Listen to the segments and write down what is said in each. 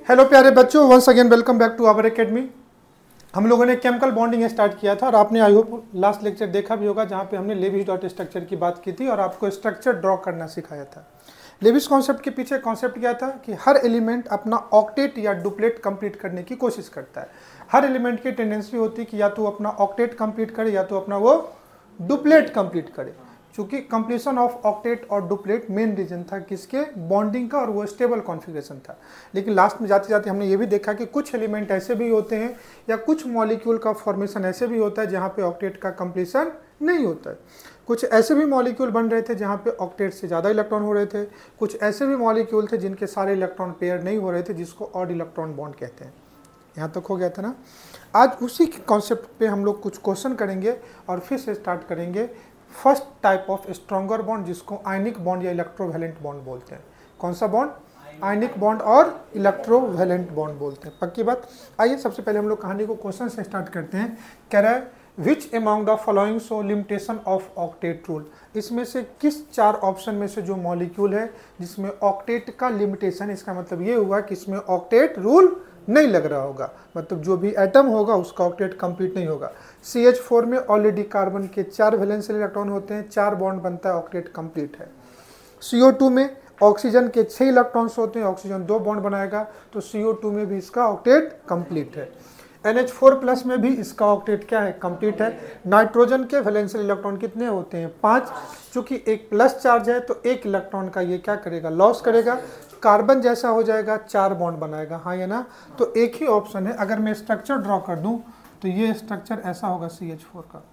Hello प्यारे बच्चों, once again welcome back to our academy. हम लोगों ने केमिकल बॉन्डिंग स्टार्ट किया था और आपने आई होप लास्ट लेक्चर देखा भी होगा, जहाँ पे हमने लेविस डॉट स्ट्रक्चर की बात की थी और आपको स्ट्रक्चर ड्रॉ करना सिखाया था। लेविस कॉन्सेप्ट के पीछे कॉन्सेप्ट क्या था कि हर एलिमेंट अपना ऑक्टेट या डुप्लेट कंप्लीट करने की कोशिश करता है। हर एलिमेंट की टेंडेंसी होती है कि या तो अपना ऑक्टेट कंप्लीट करे या तो अपना वो डुप्लेट कंप्लीट करे। चूंकि कंप्लीशन ऑफ ऑक्टेट और डुप्लेट मेन रीजन था किसके, बॉन्डिंग का, और वो स्टेबल कॉन्फ़िगरेशन था। लेकिन लास्ट में जाते जाते हमने ये भी देखा कि कुछ एलिमेंट ऐसे भी होते हैं या कुछ मॉलिक्यूल का फॉर्मेशन ऐसे भी होता है जहाँ पे ऑक्टेट का कंप्लीशन नहीं होता है। कुछ ऐसे भी मॉलिक्यूल बन रहे थे जहाँ पे ऑक्टेट से ज़्यादा इलेक्ट्रॉन हो रहे थे, कुछ ऐसे भी मॉलिक्यूल थे जिनके सारे इलेक्ट्रॉन पेयर नहीं हो रहे थे, जिसको ऑड इलेक्ट्रॉन बॉन्ड कहते हैं। यहाँ तक हो गया था ना। आज उसी कॉन्सेप्ट पे हम लोग कुछ क्वेश्चन करेंगे और फिर से स्टार्ट करेंगे first type of stronger bond, जिसको आयनिक बॉन्ड या इलेक्ट्रोवैलेंट बॉन्ड बोलते हैं। कौन सा बॉन्ड? आयनिक बॉन्ड और इलेक्ट्रोवैलेंट बॉन्ड बोलते हैं। पक्की बात। आइए सबसे पहले हम लोग कहानी को क्वेश्चन से स्टार्ट करते हैं। कह रहा है which among the following show limitation of octet rule. इसमें से किस चार ऑप्शन में से जो मॉलिक्यूल है जिसमें ऑक्टेट का लिमिटेशन, इसका मतलब ये हुआ कि इसमें ऑक्टेट रूल नहीं लग रहा होगा, मतलब जो भी एटम होगा उसका ऑक्टेट कंप्लीट नहीं होगा। CH4 में ऑलरेडी कार्बन के 4 वैलेंशियल इलेक्ट्रॉन होते हैं, 4 बॉन्ड बनता है, ऑक्टेट कंप्लीट है। CO2 में ऑक्सीजन के 6 इलेक्ट्रॉन्स होते हैं, ऑक्सीजन 2 बॉन्ड बनाएगा, तो CO2 में भी इसका ऑक्टेट कंप्लीट है। NH4+ में भी इसका ऑक्टेट क्या है, कंप्लीट है। नाइट्रोजन के वैलेंशियल इलेक्ट्रॉन कितने होते हैं, 5। चूंकि एक प्लस चार्ज है तो 1 इलेक्ट्रॉन का ये क्या करेगा, लॉस करेगा। कार्बन जैसा हो जाएगा, 4 बॉन्ड बनाएगा, हाँ या ना। तो एक ही ऑप्शन है। अगर मैं स्ट्रक्चर ड्रॉ कर दूं तो ये स्ट्रक्चर ऐसा होगा CH4 का,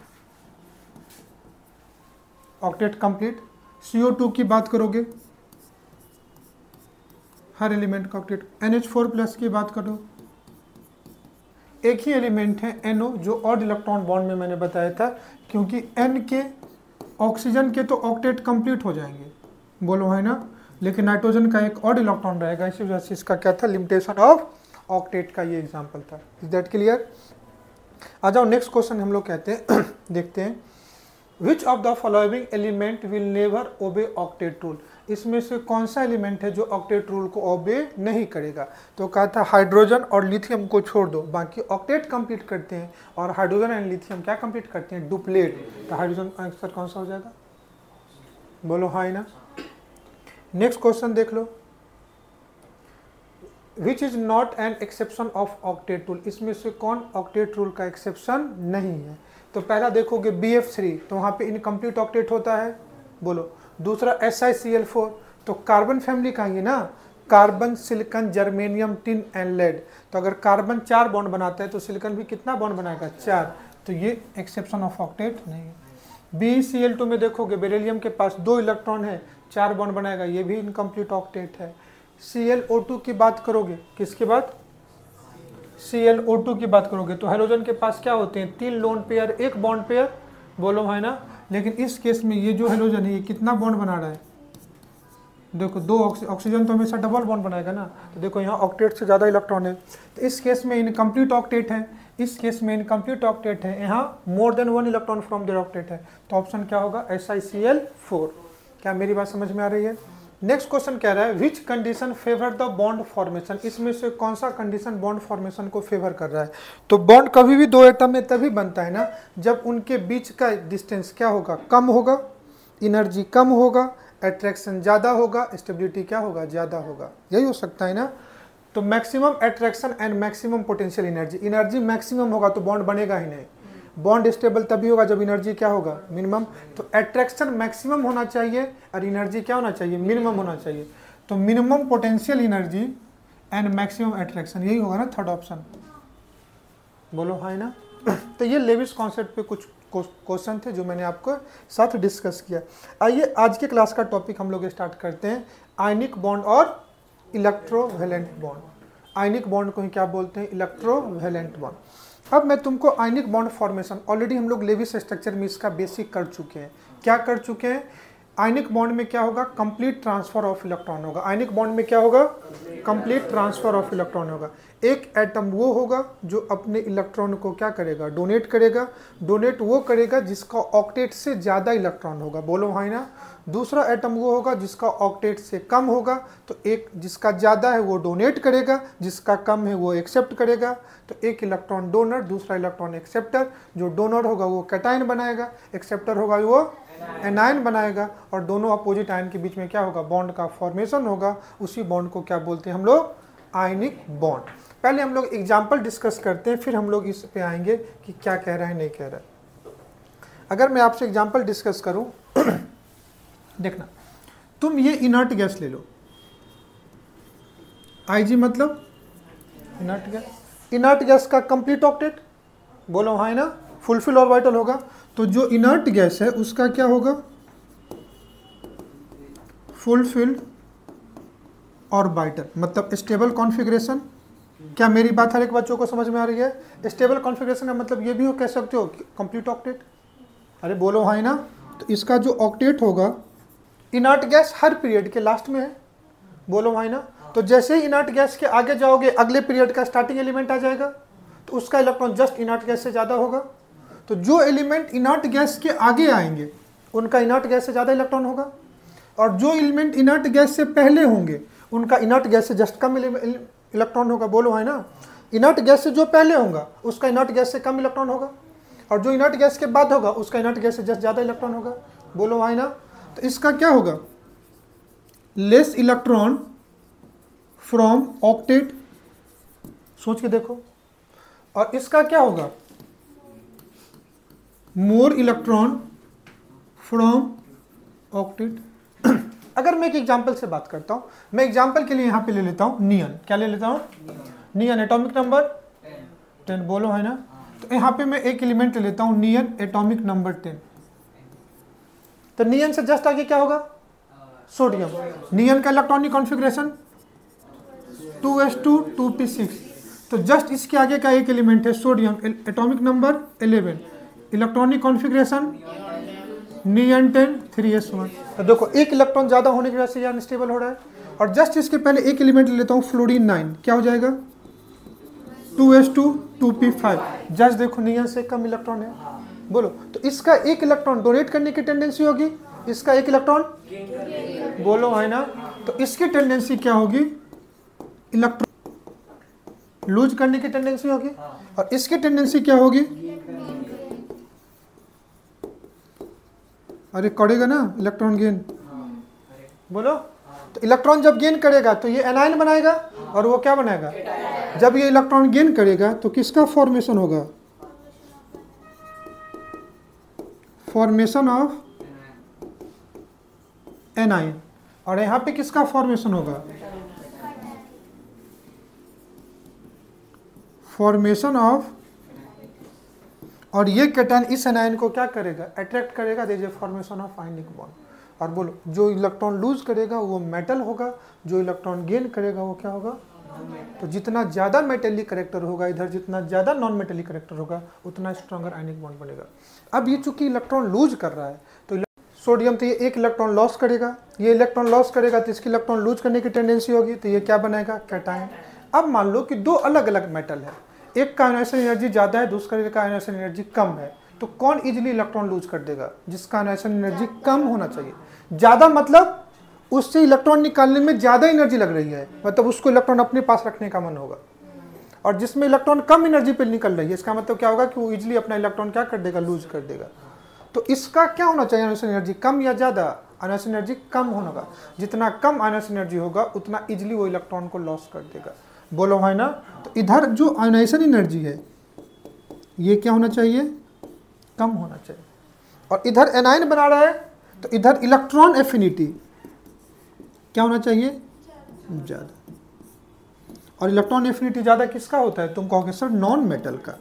ऑक्टेट कंप्लीट। CO2 की बात करोगे, हर एलिमेंट का ऑक्टेट। NH4+ की बात करो, एक ही एलिमेंट है NO, जो ऑड इलेक्ट्रॉन बॉन्ड में मैंने बताया था, क्योंकि N के ऑक्सीजन के तो ऑक्टेट कंप्लीट हो जाएंगे, बोलो है ना, लेकिन नाइट्रोजन का एक ऑड इलेक्ट्रॉन रहेगा, इसी वजह से इसका क्या था, लिमिटेशन ऑफ ऑक्टेट का ये एग्जांपल था। Is that clear? आ जाओ नेक्स्ट क्वेश्चन हम लोग कहते हैं देखते हैं। Which of the following element will never obey octet rule. इसमें से कौन सा एलिमेंट है जो ऑक्टेट रूल को ओबे नहीं करेगा? तो कहा था हाइड्रोजन और लिथियम को छोड़ दो, बाकी ऑक्टेट कंप्लीट करते हैं, और हाइड्रोजन एंड लिथियम क्या कंप्लीट करते हैं, डुप्लेट। तो हाइड्रोजन आंसर कौन सा हो जाएगा, बोलो हाँ ना। नेक्स्ट क्वेश्चन देख लो। Which is not an exception of octet rule. इसमें से कौन ऑक्टेट रूल का एक्सेप्शन नहीं है? तो पहला देखोगे BF3, तो वहाँ पे इनकम्प्लीट ऑक्टेट होता है, बोलो। दूसरा SiCl4, तो कार्बन फैमिली का ही ना, carbon, silicon, germanium, tin and lead. तो अगर कार्बन 4 बॉन्ड बनाता है तो सिलिकॉन भी कितना बॉन्ड बनाएगा, 4। तो ये एक्सेप्शन ऑफ ऑक्टेट नहीं है। BeCl2 में देखोगे बेरिलियम के पास 2 इलेक्ट्रॉन है, 4 बॉन्ड बनाएगा, ये भी इनकम्प्लीट ऑक्टेट है। ClO2 की बात करोगे, किसकी बात, ClO2 की बात करोगे, तो हाइड्रोजन के पास क्या होते हैं, 3 लोन पेयर, 1 बॉन्ड पेयर, बोलो है ना। लेकिन इस केस में ये जो हाइड्रोजन है ये कितना बॉन्ड बना रहा है, देखो 2 ऑक्सीजन तो हमेशा डबल बॉन्ड बनाएगा ना, तो देखो यहाँ ऑक्टेट से ज़्यादा इलेक्ट्रॉन है, तो इस केस में इनकम्प्लीट ऑक्टेट है, इस केस में इनकम्प्लीट ऑक्टेट है, यहाँ more than 1 electron from their octet है। तो ऑप्शन क्या होगा, SiCl4। क्या मेरी बात समझ में आ रही है? नेक्स्ट क्वेश्चन कह रहा है which condition favour the bond formation. इसमें से कौन सा कंडीशन बॉन्ड फॉर्मेशन को फेवर कर रहा है? तो बॉन्ड कभी भी 2 एटम में तभी बनता है ना जब उनके बीच का डिस्टेंस क्या होगा, कम होगा, एनर्जी कम होगा, अट्रैक्शन ज़्यादा होगा, स्टेबिलिटी क्या होगा, ज़्यादा होगा, यही हो सकता है ना। तो maximum attraction and maximum potential energy, energy maximum होगा तो बॉन्ड बनेगा ही नहीं। बॉन्ड स्टेबल तभी होगा जब एनर्जी क्या होगा, मिनिमम। तो अट्रैक्शन मैक्सिमम होना चाहिए और एनर्जी क्या होना चाहिए, मिनिमम होना चाहिए। तो minimum potential energy and maximum attraction, यही होगा ना थर्ड ऑप्शन, बोलो हाँ ना। तो ये लेविस कॉन्सेप्ट पे कुछ क्वेश्चन थे जो मैंने आपको साथ डिस्कस किया। आइए आज के क्लास का टॉपिक हम लोग स्टार्ट करते हैं, आयनिक बॉन्ड और इलेक्ट्रोवैलेंट बॉन्ड। आयनिक बॉन्ड को ही क्या बोलते हैं, इलेक्ट्रोवैलेंट बॉन्ड। अब मैं तुमको आयनिक बॉन्ड फॉर्मेशन, ऑलरेडी हम लोग लेविस स्ट्रक्चर में इसका बेसिक कर चुके हैं। क्या कर चुके हैं, आयनिक बॉन्ड में क्या होगा, कंप्लीट ट्रांसफर ऑफ इलेक्ट्रॉन होगा। आयनिक बॉन्ड में क्या होगा, कंप्लीट ट्रांसफर ऑफ इलेक्ट्रॉन होगा। एक एटम वो होगा जो अपने इलेक्ट्रॉन को क्या करेगा, डोनेट करेगा। डोनेट वो करेगा जिसका ऑक्टेट से ज़्यादा इलेक्ट्रॉन होगा, बोलो हाँ ना। दूसरा एटम वो होगा जिसका ऑक्टेट से कम होगा, तो एक जिसका ज़्यादा है वो डोनेट करेगा, जिसका कम है वो एक्सेप्ट करेगा। तो एक इलेक्ट्रॉन डोनर, दूसरा इलेक्ट्रॉन एक्सेप्टर। जो डोनर होगा वो कैटायन बनाएगा, एक्सेप्टर होगा वो एनायन बनाएगा, और दोनों अपोजिट आयन के बीच में क्या होगा, बॉन्ड का फॉर्मेशन होगा। उसी बॉन्ड को क्या बोलते हैं हम लोग, आयनिक बॉन्ड। पहले हम लोग एग्जाम्पल डिस्कस करते हैं, फिर हम लोग इस पे आएंगे कि क्या कह रहा है नहीं कह रहा है। अगर मैं आपसे एग्जाम्पल डिस्कस करूं देखना, तुम ये इनर्ट गैस ले लो, Ig मतलब इनर्ट गैस। इनर्ट गैस का कंप्लीट ऑक्टेट, बोलो हाँ ना, फुलफिल ऑर्बिटल होगा। तो जो इनर्ट गैस है उसका क्या होगा, फुलफिल्ड ऑर्बिटल, मतलब स्टेबल कॉन्फ़िगरेशन। क्या मेरी बात हर एक बच्चों को समझ में आ रही है? स्टेबल कॉन्फ़िगरेशन का मतलब ये भी हो कह सकते हो कंप्लीट ऑक्टेट। अरे बोलो हाँ ना। तो इसका जो ऑक्टेट होगा, इनर्ट गैस हर पीरियड के लास्ट में है, बोलो हाँ ना। तो जैसे ही इनर्ट गैस के आगे जाओगे अगले पीरियड का स्टार्टिंग एलिमेंट आ जाएगा, तो उसका इलेक्ट्रॉन जस्ट इनर्ट गैस से ज़्यादा होगा। तो जो एलिमेंट इनर्ट गैस के आगे आएंगे उनका इनर्ट गैस से ज़्यादा इलेक्ट्रॉन होगा, और जो एलिमेंट इनर्ट गैस से पहले होंगे उनका इनर्ट गैस से जस्ट कम इलेक्ट्रॉन होगा, बोलो है ना। इनर्ट गैस से जो पहले होगा उसका इनर्ट गैस से कम इलेक्ट्रॉन होगा, और जो इनर्ट गैस के बाद होगा उसका इनर्ट गैस से जस्ट ज़्यादा इलेक्ट्रॉन होगा, बोलो है ना। तो इसका क्या होगा, लेस इलेक्ट्रॉन फ्रॉम ऑक्टेट, सोच के देखो। और इसका क्या होगा, मोर इलेक्ट्रॉन फ्रॉम ऑक्टेट। अगर मैं एक एग्जांपल से बात करता हूं, मैं एग्जांपल के लिए यहां पे ले लेता हूं नियन। क्या ले लेता हूं, नियन, एटॉमिक नंबर 10, बोलो है ना। तो यहां पे मैं एक एलिमेंट ले लेता हूं नियन, एटॉमिक नंबर 10। तो नियन से जस्ट आगे क्या होगा, सोडियम। नियन का इलेक्ट्रॉनिक कॉन्फ़िगरेशन 2s2 2p6। तो जस्ट इसके आगे का एक एलिमेंट है sodium, atomic number 11, electronic configuration neon 10 3s1। तो देखो एक इलेक्ट्रॉन ज़्यादा होने की वजह से यह अनस्टेबल हो रहा है। और जस्ट इसके पहले एक एलिमेंट ले लेता हूँ फ्लोरीन 9, क्या हो जाएगा 2s2 2p5। जस्ट देखो नियन से कम इलेक्ट्रॉन है, बोलो। तो इसका एक इलेक्ट्रॉन डोनेट करने की टेंडेंसी होगी, इसका एक इलेक्ट्रॉन, बोलो है ना। तो इसकी टेंडेंसी क्या होगी, इलेक्ट्रॉन लूज करने की टेंडेंसी होगी, और इसकी टेंडेंसी क्या होगी, अरे करेगा ना इलेक्ट्रॉन गेन, बोलो। तो इलेक्ट्रॉन जब गेन करेगा तो ये एनायन बनाएगा, और वो क्या बनाएगा, जब ये इलेक्ट्रॉन गेन करेगा तो किसका फॉर्मेशन होगा, फॉर्मेशन ऑफ एनायन। और यहां पे किसका फॉर्मेशन होगा, फॉर्मेशन ऑफ, और ये कैटायन इस एनायन को क्या करेगा, अट्रैक्ट करेगा, the formation of ionic bond. और बोलो जो इलेक्ट्रॉन लूज करेगा वो मेटल होगा, जो इलेक्ट्रॉन गेन करेगा वो क्या होगा। तो जितना ज़्यादा मेटेलिक करेक्टर होगा इधर, जितना ज़्यादा नॉन मेटेलिक करेक्टर होगा उतना स्ट्रॉन्गर आयनिक बॉन्ड बनेगा। अब ये चूंकि इलेक्ट्रॉन लूज कर रहा है तो सोडियम, तो ये एक इलेक्ट्रॉन लॉस करेगा, ये इलेक्ट्रॉन लॉस करेगा तो इसकी इलेक्ट्रॉन लूज करने की टेंडेंसी होगी, तो ये क्या बनाएगा, कैटायन। अब मान लो कि दो अलग अलग मेटल है, एक का आयनाइजेशन एनर्जी ज़्यादा है, दूसरे का आयनाइजेशन एनर्जी कम है, तो कौन इजीली इलेक्ट्रॉन लूज कर देगा, जिसका आयनाइजेशन एनर्जी कम होना चाहिए। ज़्यादा मतलब उससे इलेक्ट्रॉन निकालने में ज़्यादा एनर्जी लग रही है, मतलब उसको इलेक्ट्रॉन अपने पास रखने का मन होगा। और जिसमें इलेक्ट्रॉन कम एनर्जी पे निकल रही है, इसका मतलब क्या होगा कि वो इजीली अपना इलेक्ट्रॉन क्या कर देगा, लूज कर देगा। तो इसका क्या होना चाहिए, आयनाइजेशन एनर्जी कम या ज़्यादा, आयनाइजेशन एनर्जी कम होगा। जितना कम आयनाइजेशन एनर्जी होगा उतना इजीली वो इलेक्ट्रॉन को लॉस कर देगा, बोलो है ना। तो इधर जो आयनाइजेशन एनर्जी है ये क्या होना चाहिए, कम होना चाहिए। और इधर एनायन बना रहा है तो इधर इलेक्ट्रॉन एफिनिटी क्या होना चाहिए, ज़्यादा। और इलेक्ट्रॉन एफिनिटी ज़्यादा किसका होता है, तुम कहोगे सर नॉन मेटल का।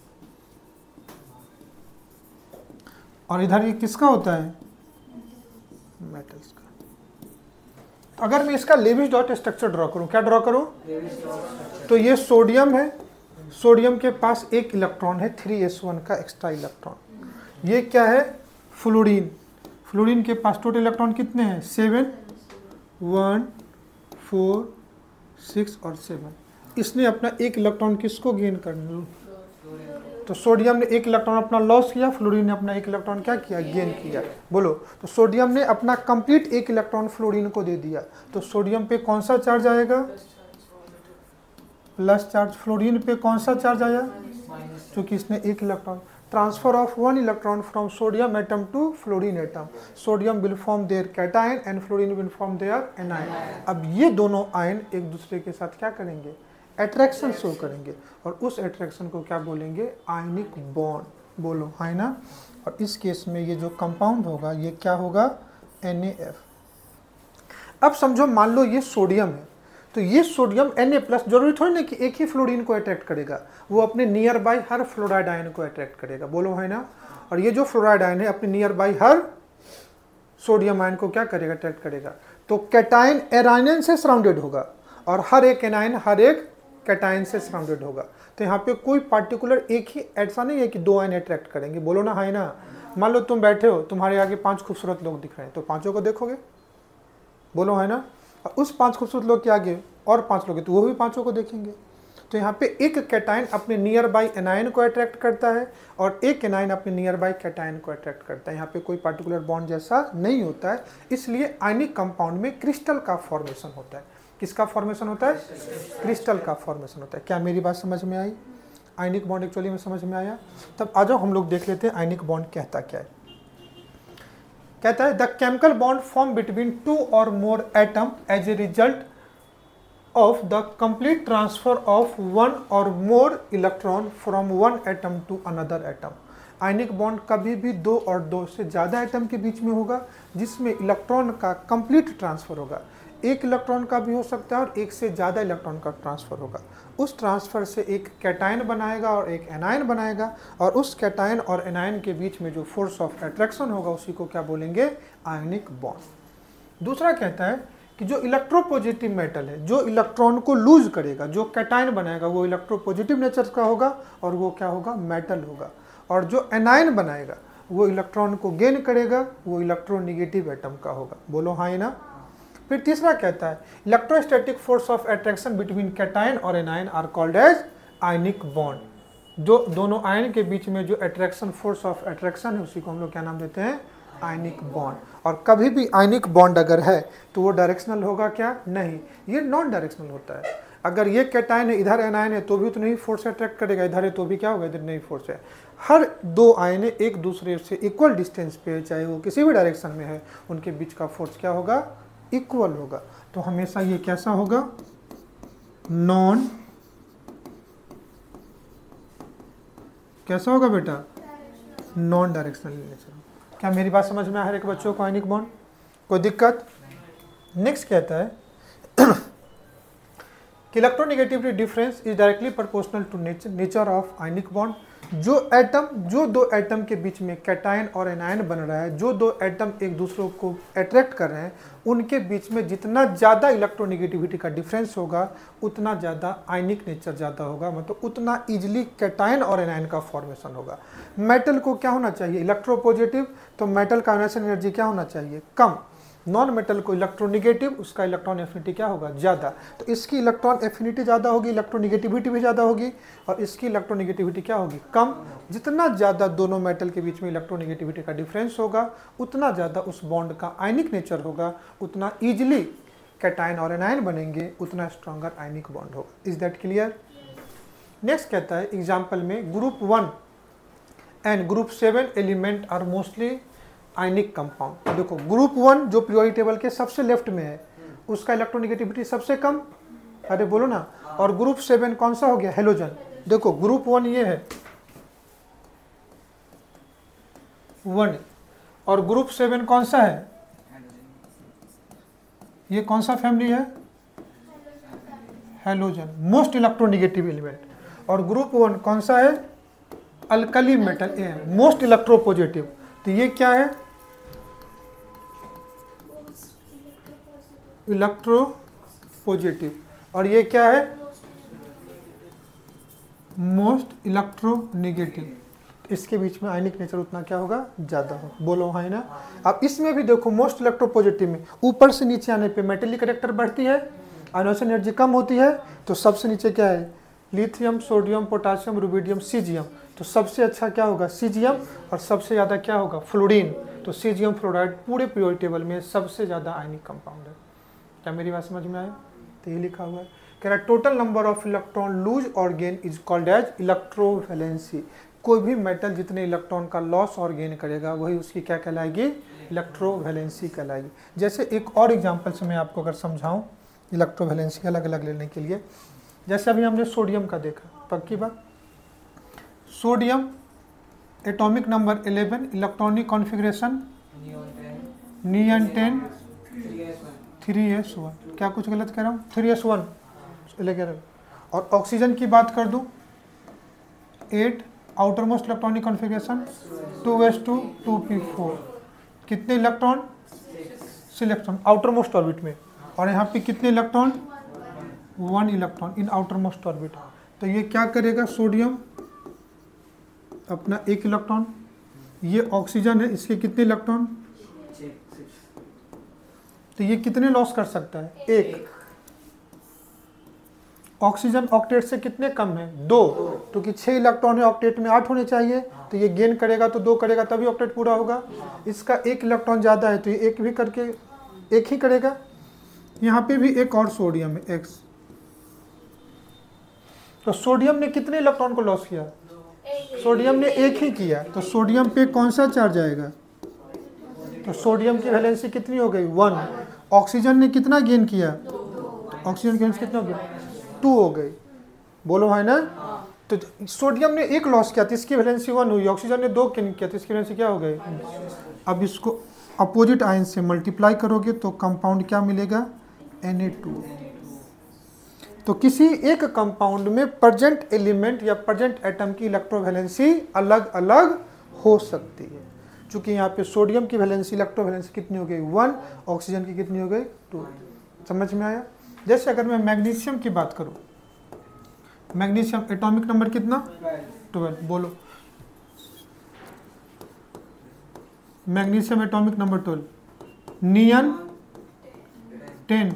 और इधर ये किसका होता है, मेटल्स का। अगर मैं इसका लेविस डॉट स्ट्रक्चर ड्रॉ करूं, क्या ड्रॉ करूं, तो ये सोडियम है, सोडियम के पास एक इलेक्ट्रॉन है 3s1 का एक्स्ट्रा इलेक्ट्रॉन। ये क्या है, फ्लोरीन, फ्लोरीन के पास टोटल इलेक्ट्रॉन कितने हैं? 7, 1, 4, 6 और 7। इसने अपना एक इलेक्ट्रॉन किसको गेन करना? तो सोडियम ने एक इलेक्ट्रॉन अपना लॉस किया, फ्लोरीन ने अपना एक इलेक्ट्रॉन क्या किया? गेन किया। बोलो, तो सोडियम ने अपना कंप्लीट एक इलेक्ट्रॉन फ्लोरीन को दे दिया, तो सोडियम पे कौन सा चार्ज आएगा? Plus charge. फ्लोरीन पे कौन सा चार्ज आया? क्योंकि इसने एक electron. Transfer of 1 electron from sodium atom to fluorine atom, sodium will form their cation and fluorine will form their anion. अब ये दोनों आयन एक दूसरे के साथ क्या करेंगे? अट्रैक्शन शो करेंगे, और उस अट्रैक्शन को क्या बोलेंगे? Ionic bond. बोलो, है ना। और इस केस में ये जो कंपाउंड होगा ये क्या होगा? NaF। अब समझो, मान लो ये सोडियम है, तो ये सोडियम Na+, जरूरी थोड़ी ना कि एक ही फ्लोरीन को अट्रैक्ट करेगा, वो अपने नियर बाय हर फ्लोराइड आयन को अट्रैक्ट करेगा। बोलो, है ना। और ये जो फ्लोराइड आयन है अपने नियर बाय हर सोडियम आयन को क्या करेगा? अट्रैक्ट करेगा। तो कैटायन एरायन से सराउंडेड होगा, और हर एक एनायन हर एक कैटायन से सराउंडेड होगा। तो यहाँ पे कोई पार्टिकुलर एक ही, ऐसा नहीं है कि 2 आयन अट्रैक्ट करेंगे। बोलो ना, है ना। मान लो तुम बैठे हो, तुम्हारे आगे 5 खूबसूरत लोग दिख रहे हैं, तो 5 को देखोगे। बोलो, है ना। और उस 5 खूबसूरत लोग के आगे और 5 लोग हैं, तो वो भी 5 को देखेंगे। तो यहाँ पे एक कैटायन अपने नियर बाय एनायन को अट्रैक्ट करता है, और एक एनायन अपने नियर बाय कैटायन को अट्रैक्ट करता है। यहाँ पे कोई पार्टिकुलर बॉन्ड जैसा नहीं होता है, इसलिए आयनिक कंपाउंड में क्रिस्टल का फॉर्मेशन होता है। किसका फॉर्मेशन होता है? क्रिस्टल का फॉर्मेशन होता है। क्या मेरी बात समझ में आई? आयनिक बॉन्ड एक्चुअली में समझ में आया? तब आ जाओ हम लोग देख लेते हैं आयनिक बॉन्ड कहता क्या है। कहता है the chemical bond form between 2 और more atom as a result of the complete transfer of 1 or more electron from one atom to another atom। Ionic bond कभी भी 2 और 2 से ज़्यादा एटम के बीच में होगा, जिसमें इलेक्ट्रॉन का कंप्लीट ट्रांसफ़र होगा। एक इलेक्ट्रॉन का भी हो सकता है और एक से ज़्यादा इलेक्ट्रॉन का ट्रांसफ़र होगा। उस ट्रांसफ़र से एक कैटायन बनाएगा और एक एनायन बनाएगा, और उस कैटायन और एनायन के बीच में जो फोर्स ऑफ अट्रैक्शन होगा उसी को क्या बोलेंगे? Ionic bond. दूसरा कहता है कि जो इलेक्ट्रोपॉजिटिव मेटल है, जो इलेक्ट्रॉन को लूज करेगा, जो कैटायन बनाएगा, वो इलेक्ट्रोपॉजिटिव नेचर का होगा, और वो क्या होगा? मेटल होगा। और जो एनायन बनाएगा वो इलेक्ट्रॉन को गेन करेगा, वो इलेक्ट्रोनेगेटिव एटम का होगा। बोलो, हाँ ना। फिर तीसरा कहता है electrostatic force of attraction between cation और anion are called as ionic bond. जो दोनों आयन के बीच में जो अट्रैक्शन, फोर्स ऑफ अट्रैक्शन है, उसी को हम लोग क्या नाम देते हैं? Ionic bond. और कभी भी आयनिक बॉन्ड अगर है तो वो डायरेक्शनल होगा क्या? नहीं, ये नॉन डायरेक्शनल होता है। अगर ये कैटायन है, इधर एनायन है, तो भी उतना ही फोर्स अट्रैक्ट करेगा, इधर है तो भी क्या होगा? इधर नहीं फोर्स है। हर 2 आयन एक दूसरे से इक्वल डिस्टेंस पे, चाहे वो किसी भी डायरेक्शन में है, उनके बीच का फोर्स क्या होगा? इक्वल होगा। तो हमेशा ये कैसा होगा? नॉन, कैसा होगा बेटा? Non directional nature. क्या मेरी बात समझ में आ रही है बच्चों को? आयनिक बॉन्ड कोई दिक्कत? नेक्स्ट कहता है कि electronegativity difference is directly proportional to nature of ionic bond. जो 2 एटम के बीच में कैटायन और एनायन बन रहा है, जो 2 एटम एक दूसरे को अट्रैक्ट कर रहे हैं, उनके बीच में जितना ज़्यादा इलेक्ट्रोनेगेटिविटी का डिफरेंस होगा, उतना ज़्यादा आयनिक नेचर ज़्यादा होगा, मतलब उतना इजीली कैटायन और एनायन का फॉर्मेशन होगा। मेटल को क्या होना चाहिए? इलेक्ट्रोपॉजिटिव, तो मेटल का आयनाइजेशन एनर्जी क्या होना चाहिए? कम। नॉन मेटल को इलेक्ट्रोनेगेटिव, उसका इलेक्ट्रॉन एफिनिटी क्या होगा? ज़्यादा। तो इसकी इलेक्ट्रॉन एफिनिटी ज़्यादा होगी, इलेक्ट्रोनेगेटिविटी भी ज़्यादा होगी, और इसकी इलेक्ट्रोनेगेटिविटी क्या होगी? कम। जितना ज़्यादा दोनों मेटल के बीच में इलेक्ट्रोनेगेटिविटी का डिफरेंस होगा, उतना ज़्यादा उस बॉन्ड का आयनिक नेचर होगा, उतना ईजिली कैटायन और एनायन बनेंगे, उतना स्ट्रॉन्गर आयनिक बॉन्ड होगा। Is that clear? नेक्स्ट कहता है एग्जाम्पल में group 1 and group 7 element are mostly ionic compound. देखो, ग्रुप 1 जो पीरियोडिक टेबल के सबसे लेफ्ट में है, उसका इलेक्ट्रोनेगेटिविटी सबसे कम। अरे बोलो ना। और ग्रुप 7 कौन सा हो गया? हेलोजन। देखो, ग्रुप 1 ये है 1, और ग्रुप 7 कौन सा है? ये कौन सा फैमिली है? Halogen, most electronegative element. और ग्रुप 1 कौन सा है? Alkali metal, most electropositive. तो ये क्या है? Electropositive. और ये क्या है? Most electronegative. तो इसके बीच में आयनिक नेचर उतना क्या होगा, ज़्यादा हो। बोलो हाँ ना। अब इसमें भी देखो मोस्ट इलेक्ट्रोपॉजिटिव में ऊपर से नीचे आने पे मेटेलिक कैरेक्टर बढ़ती है, आयनोसन एनर्जी कम होती है, तो सबसे नीचे क्या है, lithium, sodium, potassium, rubidium, caesium. तो सबसे अच्छा क्या होगा, सीजियम, और सबसे ज़्यादा क्या होगा, फ्लोरीन। तो सीजियम फ्लोराइड पूरे पीरियोडिक टेबल में सबसे ज़्यादा आयनिक कंपाउंड है। क्या मेरी बात समझ में आया? तो ये लिखा हुआ है, कह रहा total number of electron lose और gain is called as electrovalency. कोई भी मेटल जितने इलेक्ट्रॉन का लॉस और गेन करेगा वही उसकी क्या कहलाएगी, इलेक्ट्रोवैलेंसी कहलाएगी। जैसे एक और एग्जांपल से मैं आपको अगर समझाऊं इलेक्ट्रोवैलेंसी अलग अलग लेने के लिए, जैसे अभी हमने सोडियम का देखा, पक्की बात, sodium atomic number 11, electronic configuration neon 10 3s1। क्या कुछ गलत कह रहा हूँ, 3s1 लेकर। और ऑक्सीजन की बात कर दूँ 8, outer most electronic configuration 2s2 2p4। कितने electron, 6 electron outermost orbit में, और यहाँ पे कितने electron, 1 electron in outermost orbit. तो ये क्या करेगा, सोडियम अपना 1 इलेक्ट्रॉन, ये ऑक्सीजन है इसके कितने इलेक्ट्रॉन, तो ये कितने लॉस कर सकता है, 1। ऑक्सीजन ऑक्टेट से कितने कम है, 2, क्योंकि 6 इलेक्ट्रॉन है, ऑक्टेट में 8 होने चाहिए, तो ये गेन करेगा तो 2 करेगा तभी ऑक्टेट पूरा होगा। इसका 1 इलेक्ट्रॉन ज़्यादा है तो ये 1 भी करके 1 ही करेगा। यहाँ पे भी एक और सोडियम है X, तो सोडियम ने कितने इलेक्ट्रॉन को लॉस किया, सोडियम ने 1 ही किया, तो सोडियम पे कौन सा चार्ज आएगा, तो सोडियम की वैलेंसी कितनी हो गई, 1। ऑक्सीजन ने कितना गेन किया, ऑक्सीजन गेन कितना हो गया, 2 हो गई। बोलो है ना। तो सोडियम ने 1 लॉस किया तो इसकी वैलेंसी 1 हुई, ऑक्सीजन ने 2 गेन किया तो इसकी वैलेंसी क्या हो गई। अब इसको अपोजिट आयन से मल्टीप्लाई करोगे तो कंपाउंड क्या मिलेगा, Na2। तो किसी एक कंपाउंड में प्रेजेंट एलिमेंट या प्रेजेंट एटम की इलेक्ट्रोवैलेंसी अलग अलग हो सकती है। चूंकि यहाँ पे सोडियम की वैलेंसी इलेक्ट्रोवैलेंसी कितनी हो गई, 1, ऑक्सीजन की कितनी हो गई, 2। समझ में आया। जैसे अगर मैं मैग्नीशियम की बात करूँ, मैग्नीशियम एटॉमिक नंबर कितना, 12। बोलो, मैग्नीशियम एटॉमिक नंबर 12, नियन 10।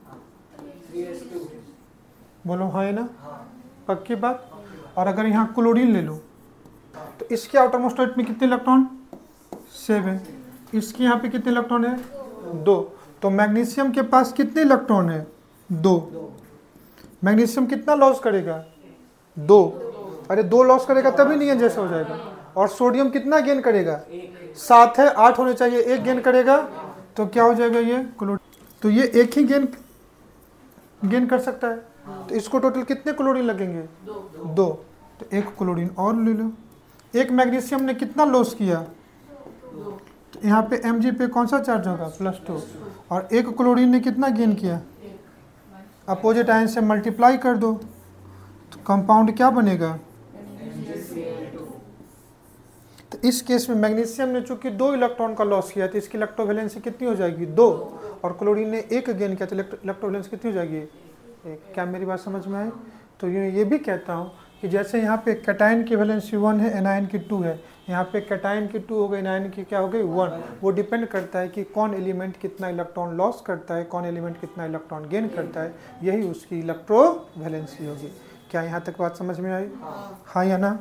बोलो हाँ है ना, पक्की बात। और अगर यहाँ क्लोरीन ले लो तो इसके आउटर मोस्ट ऑर्बिट में कितने इलेक्ट्रॉन, 7। इसके यहाँ पे कितने इलेक्ट्रॉन है, 2। तो मैग्नीशियम के पास कितने इलेक्ट्रॉन है, 2। मैग्नीशियम कितना लॉस करेगा, 2। अरे 2 लॉस करेगा तभी नियन जैसा हो जाएगा। और सोडियम कितना गेन करेगा, 7 है, 8 होने चाहिए, 1 गेन करेगा तो क्या हो जाएगा ये क्लोरीन। तो ये 1 ही गेन कर सकता है, तो इसको टोटल कितने क्लोरीन लगेंगे, 2। तो 1 क्लोरीन और ले लो। एक मैग्नीशियम ने कितना लॉस किया, तो यहाँ पे Mg पे कौन सा चार्ज होगा, +2। और 1 क्लोरीन ने कितना गेन किया, अपोजिट आयन से मल्टीप्लाई कर दो तो कंपाउंड क्या बनेगा। तो इस केस में मैग्नीशियम ने चूंकि 2 इलेक्ट्रॉन का लॉस किया तो इसकी इलेक्ट्रोवैलेंसी कितनी हो जाएगी, 2। और क्लोरीन ने 1 गेन किया तो इलेक्ट्रोवैलेंसी कितनी हो जाएगी, 1। क्या मेरी बात समझ में आई। तो ये भी कहता हूँ कि जैसे यहाँ पे कैटायन की वैलेंसी 1 है, एनायन की 2 है, यहाँ पे कैटायन की 2 हो गई, एनायन की क्या हो गई, 1। वो डिपेंड करता है कि कौन एलिमेंट कितना इलेक्ट्रॉन लॉस करता है, कौन एलिमेंट कितना इलेक्ट्रॉन गेन करता है, यही उसकी इलेक्ट्रोवैलेंसी होगी। क्या यहाँ तक बात समझ में आई, हाँ या ना।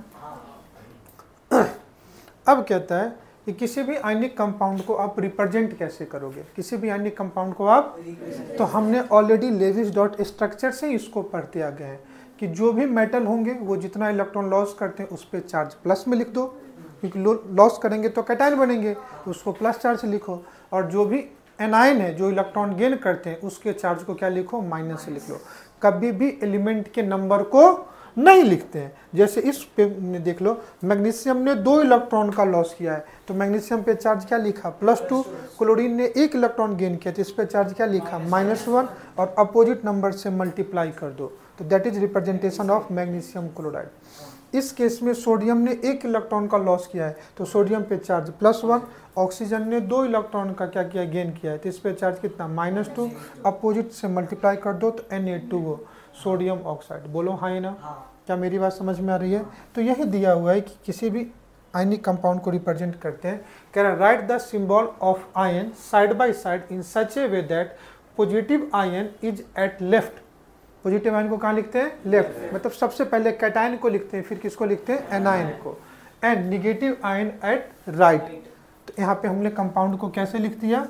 अब कहता है कि किसी भी आयनिक कंपाउंड को आप रिप्रेजेंट कैसे करोगे, किसी भी आयनिक कंपाउंड को आप, तो हमने ऑलरेडी लेविस डॉट स्ट्रक्चर से इसको पढ़ते आ गए हैं कि जो भी मेटल होंगे वो जितना इलेक्ट्रॉन लॉस करते हैं उस पर चार्ज प्लस में लिख दो, क्योंकि लॉस करेंगे तो कैटायन बनेंगे, उसको प्लस चार्ज से लिखो। और जो भी एनायन है जो इलेक्ट्रॉन गेन करते हैं उसके चार्ज को क्या लिखो, माइनस से लिख लो। कभी भी एलिमेंट के नंबर को नहीं लिखते हैं। जैसे इस पे देख लो, मैग्नीशियम ने 2 इलेक्ट्रॉन का लॉस किया है तो मैग्नीशियम पे चार्ज क्या लिखा, +2। क्लोरीन ने 1 इलेक्ट्रॉन गेन किया तो इस पे चार्ज क्या लिखा, -1। और अपोजिट नंबर से मल्टीप्लाई कर दो तो that is representation of magnesium chloride. इस केस में सोडियम ने 1 इलेक्ट्रॉन का लॉस किया है तो सोडियम पे चार्ज +1। ऑक्सीजन ने 2 इलेक्ट्रॉन का क्या किया, गेन किया है तो इस पे चार्ज कितना, -2। अपोजिट से मल्टीप्लाई कर दो तो Na2 सोडियम ऑक्साइड। बोलो हाँ ना, क्या मेरी बात समझ में आ रही है। तो यही दिया हुआ है कि किसी भी आयनिक कंपाउंड को रिप्रेजेंट करते हैं। कह रहा है right the symbol of ion side by side in such a way that positive ion is at left. Positive ion को कहाँ लिखते हैं? लेफ्ट। मतलब सबसे पहले कैटायन को लिखते हैं, फिर किसको लिखते हैं? एनायन को। And negative ion at right. तो यहाँ पे हमने कंपाउंड को कैसे लिख दिया?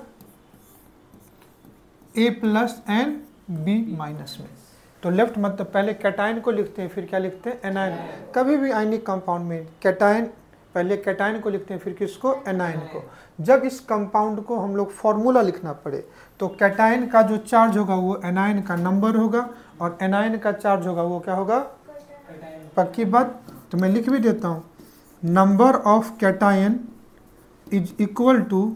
A plus n B minus में। तो लेफ्ट मतलब पहले कैटायन को लिखते हैं, फिर क्या लिखते हैं? एनायन। कभी भी आयनिक कंपाउंड में कैटायन, पहले कैटायन को लिखते हैं, फिर किसको? एनायन को। जब इस कंपाउंड को हम लोग फॉर्मूला लिखना पड़े तो कैटायन का जो चार्ज होगा वो एनायन का नंबर होगा, और एनायन का चार्ज होगा वो क्या होगा? पक्की बात। तो मैं लिख भी देता हूँ, number of cation is equal to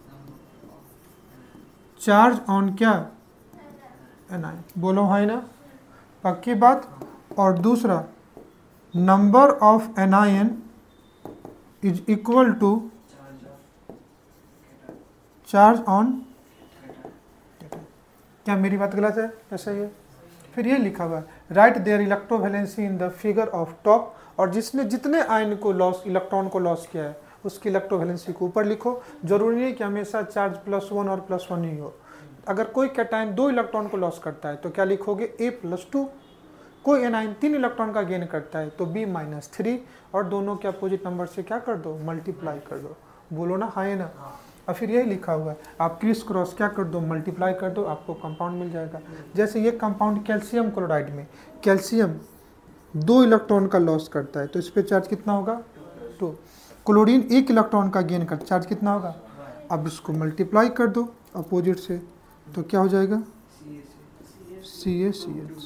charge on क्या? एनायन। बोलो है ना? पक्की बात। और दूसरा, number of anion is equal to charge on. क्या मेरी बात गलत है? ऐसा ही है। फिर ये लिखा हुआ है right their electrovalency in the figure of top. और जिसने जितने आयन को लॉस, इलेक्ट्रॉन को लॉस किया है उसकी इलेक्ट्रोवैलेंसी को ऊपर लिखो। जरूरी नहीं कि हमेशा चार्ज +1 और +1 ही हो। अगर कोई कैटायन 2 इलेक्ट्रॉन को लॉस करता है तो क्या लिखोगे? A+2। कोई एनायन 3 इलेक्ट्रॉन का गेन करता है तो B-3। और दोनों के अपोजिट नंबर से क्या कर दो? मल्टीप्लाई कर दो। बोलो ना, हाँ है ना? और फिर यही लिखा हुआ है, आप क्रिस क्रॉस क्या कर दो? मल्टीप्लाई कर दो, आपको कंपाउंड मिल जाएगा। जैसे ये कंपाउंड कैल्शियम क्लोराइड में, कैल्शियम 2 इलेक्ट्रॉन का लॉस करता है तो इस पर चार्ज कितना होगा? 2। क्लोरीन 1 इलेक्ट्रॉन का गेन करता है, चार्ज कितना होगा? अब इसको मल्टीप्लाई कर दो अपोजिट से तो क्या हो जाएगा? CaCl।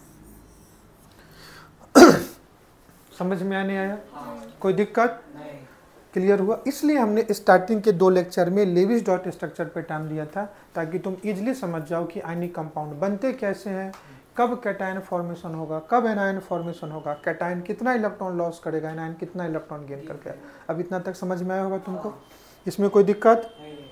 समझ में आने आया? कोई दिक्कत? क्लियर हुआ? इसलिए हमने स्टार्टिंग के 2 लेक्चर में लेविस डॉट स्ट्रक्चर पे टाइम दिया था, ताकि तुम इजीली समझ जाओ कि आयनिक कंपाउंड बनते कैसे हैं, कब कैटायन फॉर्मेशन होगा, कब एनायन फॉर्मेशन होगा, कैटायन कितना इलेक्ट्रॉन लॉस करेगा, एनायन कितना इलेक्ट्रॉन गेन करके। अब इतना तक समझ में आया होगा तुमको? इसमें कोई दिक्कत?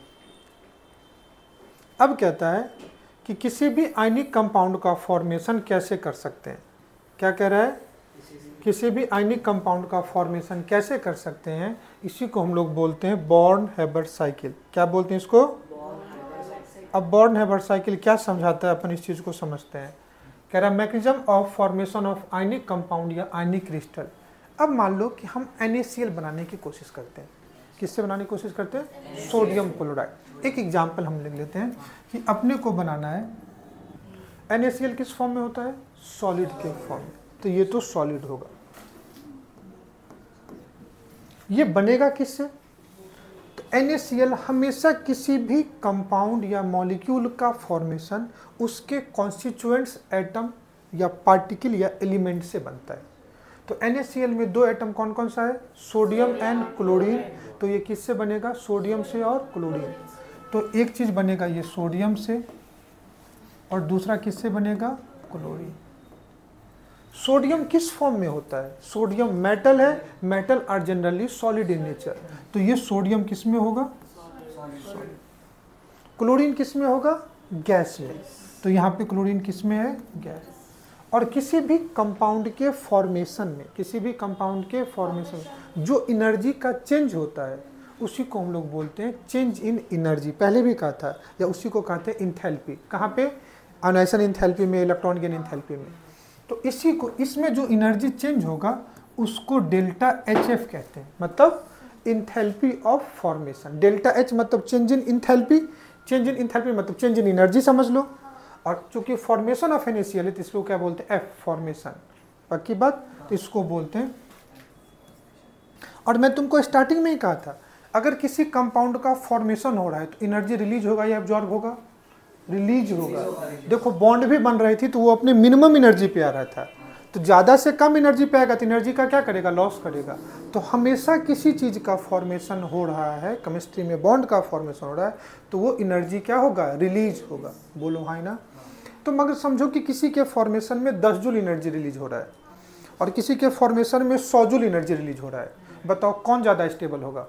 अब कहता है कि किसी भी आयनिक कंपाउंड का फॉर्मेशन कैसे कर सकते हैं। क्या कह रहा है? किसी भी आयनिक कंपाउंड का फॉर्मेशन कैसे कर सकते हैं, इसी को हम लोग बोलते हैं बॉर्न-हैबर साइकिल। क्या बोलते हैं इसको? अब बॉर्न-हैबर साइकिल क्या समझाता है, अपन इस चीज़ को समझते हैं। कह रहा है mechanism of formation of ionic compound या आयनिक क्रिस्टल। अब मान लो कि हम NaCl बनाने की कोशिश करते हैं। किससे बनाने की कोशिश करते हैं? Sodium chloride. एक एग्जाम्पल हम लिख लेते हैं कि अपने को बनाना है, NaCl किस फॉर्म में होता है? सॉलिड के फॉर्म में। तो ये तो सॉलिड होगा। ये बनेगा किससे? तो NaCl हमेशा किसी भी कंपाउंड या मॉलिक्यूल का फॉर्मेशन उसके कॉन्स्टिट्यूएंट्स एटम या पार्टिकल या एलिमेंट से बनता है। तो NaCl में 2 एटम कौन कौन सा है? Sodium and chlorine. तो ये किससे बनेगा? सोडियम से और क्लोरीन। तो एक चीज बनेगा ये सोडियम से, और दूसरा किससे बनेगा? क्लोरीन। सोडियम किस फॉर्म में होता है? सोडियम मेटल है, metal are generally solid in nature. तो ये सोडियम किस में होगा? सॉलिड। क्लोरीन किस में होगा? गैस में। तो यहाँ पे क्लोरीन किस में है? गैस। और किसी भी कंपाउंड के फॉर्मेशन में, किसी भी कंपाउंड के फॉर्मेशन में जो एनर्जी का चेंज होता है उसी को हम लोग बोलते हैं चेंज इन एनर्जी। पहले भी कहा था, या उसी को कहते हैं इंथैल्पी। कहाँ पे? आयोनाइजेशन इंथैल्पी में, इलेक्ट्रॉन गेन इंथैल्पी में। तो इसी को, इसमें जो एनर्जी चेंज होगा उसको डेल्टा HF कहते हैं, मतलब enthalpy of formation. Delta H मतलब change in enthalpy, change in enthalpy मतलब चेंज इन एनर्जी समझ लो। और चूंकि फॉर्मेशन ऑफ NaCl है तो इसको क्या बोलते हैं? F formation. पक्की बात? तो इसको बोलते हैं। और मैं तुमको स्टार्टिंग में ही कहा था, अगर किसी कंपाउंड का फॉर्मेशन हो रहा है तो एनर्जी रिलीज होगा या एब्जॉर्ब होगा? रिलीज होगा। देखो बॉन्ड भी बन रही थी तो वो अपने मिनिमम एनर्जी पे आ रहा था, तो ज़्यादा से कम एनर्जी पे आएगा तो एनर्जी का क्या करेगा? लॉस करेगा। तो हमेशा किसी चीज़ का फॉर्मेशन हो रहा है, केमिस्ट्री में बॉन्ड का फॉर्मेशन हो रहा है तो वो एनर्जी क्या होगा? रिलीज होगा। बोलो हाँ ना? तो मगर समझो कि किसी के फॉर्मेशन में 10 जूल एनर्जी रिलीज हो रहा है और किसी के फॉर्मेशन में 100 जूल एनर्जी रिलीज हो रहा है। बताओ कौन ज़्यादा स्टेबल होगा?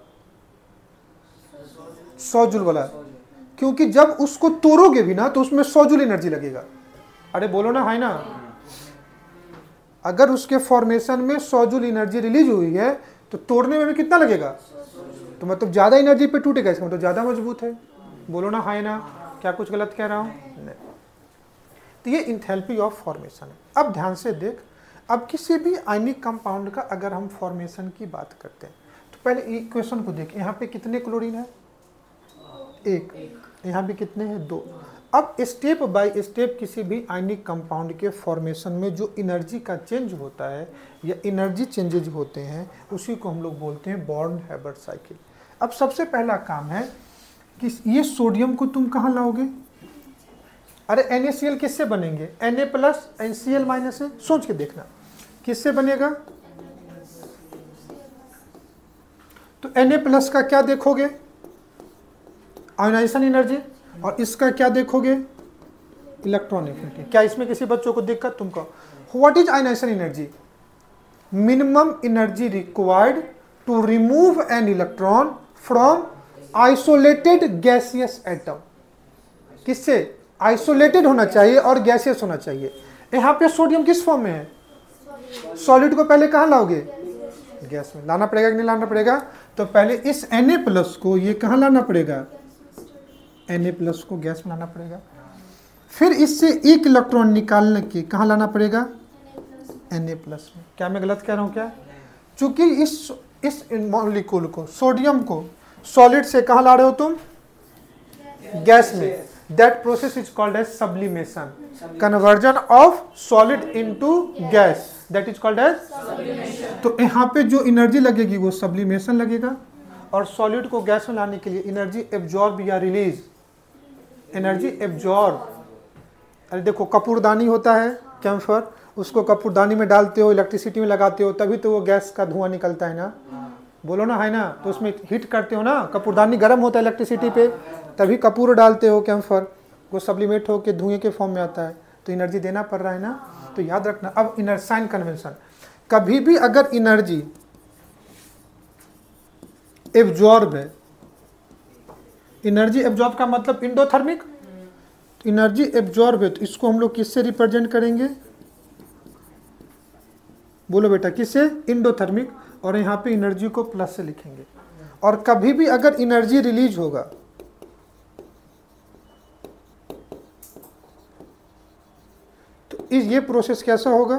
100 जूल वाला, क्योंकि जब उसको तोड़ोगे भी ना तो उसमें 100 जूल एनर्जी लगेगा। अरे बोलो ना, है ना? अगर उसके फॉर्मेशन में 100 जूल एनर्जी रिलीज हुई है तो तोड़ने में भी कितना लगेगा, तो मतलब ज़्यादा एनर्जी पे टूटेगा, इसका मतलब ज़्यादा मजबूत है। बोलो ना हाय ना, क्या कुछ गलत कह रहा हूँ? नहीं। तो ये इंथैल्पी ऑफ फॉर्मेशन है। अब ध्यान से देख, अब किसी भी आयनिक कंपाउंड का अगर हम फॉर्मेशन की बात करते हैं तो पहले इक्वेशन को देख, यहाँ पे कितने क्लोरीन है, एक, यहाँ भी कितने हैं, दो। अब स्टेप बाय स्टेप किसी भी आयनिक कंपाउंड के फॉर्मेशन में जो एनर्जी का चेंज होता है या एनर्जी चेंजेज होते हैं उसी को हम लोग बोलते हैं बॉर्न हैबर्ट साइकिल। अब सबसे पहला काम है कि ये सोडियम को तुम कहाँ लाओगे, अरे NaCl किससे बनेंगे, Na प्लस NCl माइनस है, सोच के देखना किससे बनेगा। तो Na प्लस का क्या देखोगे, आयोनाइजेशन एनर्जी, और इसका क्या देखोगे, इलेक्ट्रॉन एफिनिटी। क्या इसमें किसी बच्चों को दिक्कत, तुम कहो what is ionisation energy, minimum energy required to remove an electron from isolated gaseous atom. किससे, आइसोलेटेड होना चाहिए और गैसियस होना चाहिए। यहाँ पे सोडियम किस फॉर्म में है, सॉलिड को पहले कहाँ लाओगे, गैस में लाना पड़ेगा कि नहीं लाना पड़ेगा। तो पहले इस Na प्लस को ये कहाँ लाना पड़ेगा, Na प्लस को गैस में लाना पड़ेगा, फिर इससे एक इलेक्ट्रॉन निकालने के कहाँ लाना पड़ेगा, Na प्लस में। क्या मैं गलत कह रहा हूँ क्या, चूंकि इस मॉलिक्यूल को, सोडियम को सॉलिड से कहाँ ला रहे हो तुम, गैस में। That process is called as sublimation, conversion of solid into gas, that is called as. तो यहाँ पे जो एनर्जी लगेगी वो सब्लिमेशन लगेगा, और सॉलिड को गैस में लाने के लिए एनर्जी एब्जॉर्ब या रिलीज, एनर्जी एब्जॉर्ब। अरे देखो कपूरदानी होता है कैम्फर, उसको कपूरदानी में डालते हो, इलेक्ट्रिसिटी में लगाते हो, तभी तो वो गैस का धुआं निकलता है ना, बोलो ना है ना। तो उसमें हीट करते हो ना, कपूरदानी गर्म होता है इलेक्ट्रिसिटी पे, तभी कपूर डालते हो कैम्फर, वो सब्लिमेट होकर धुएं के फॉर्म में आता है, तो एनर्जी देना पड़ रहा है ना। तो याद रखना। अब साइन कन्वेंशन, कभी भी अगर एनर्जी एब्जॉर्ब है, एनर्जी एब्जॉर्ब का मतलब इंडोथर्मिक, एनर्जी एब्जॉर्ब है तो इसको हम लोग किससे रिप्रेजेंट करेंगे, बोलो बेटा किससे, इंडोथर्मिक, और यहाँ पे एनर्जी को प्लस से लिखेंगे। और कभी भी अगर एनर्जी रिलीज होगा तो ये प्रोसेस कैसा होगा,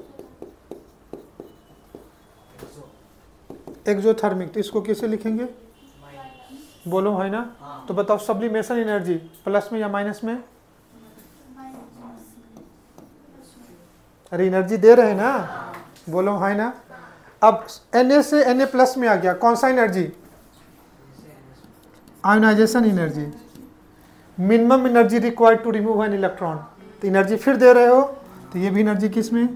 एक्सोथर्मिक, तो इसको कैसे लिखेंगे, बोलो है ना। तो बताओ सब्लिमेशन एनर्जी प्लस में या माइनस में, अरे एनर्जी दे रहे हैं ना, बोलो है ना। अब Na से Na प्लस में आ गया, कौन सा energy, ionisation energy, minimum energy required to remove an electron, तो एनर्जी फिर दे रहे हो, तो ये भी एनर्जी किस में,